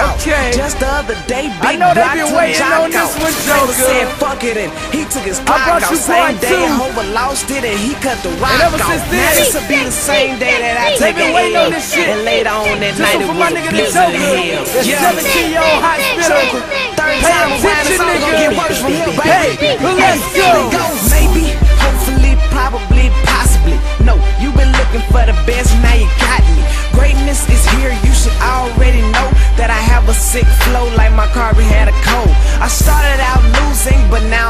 out. Okay. Just the other day, I Big know they Block been took waiting Jock on this out. one, Nigga Joker. said fuck it and he took his I clock brought out. you Same part day, two. Hova lost it and he cut the rock And ever out. since Now then, this'll be the same day that I they take been an waiting on L. this shit. And later on that Just night it for was my a nigga the blizzard in Joker, hell. the 17-year-old hospital. Third Pay time around, it's attention, only gonna nigga. get worse from here, Hey, baby. let's go. Maybe, hopefully, probably, possibly. No, you've been looking for the best, now you got me. Greatness is here, you should already know that I have a sick flow like my car had a cold. I started out losing, but now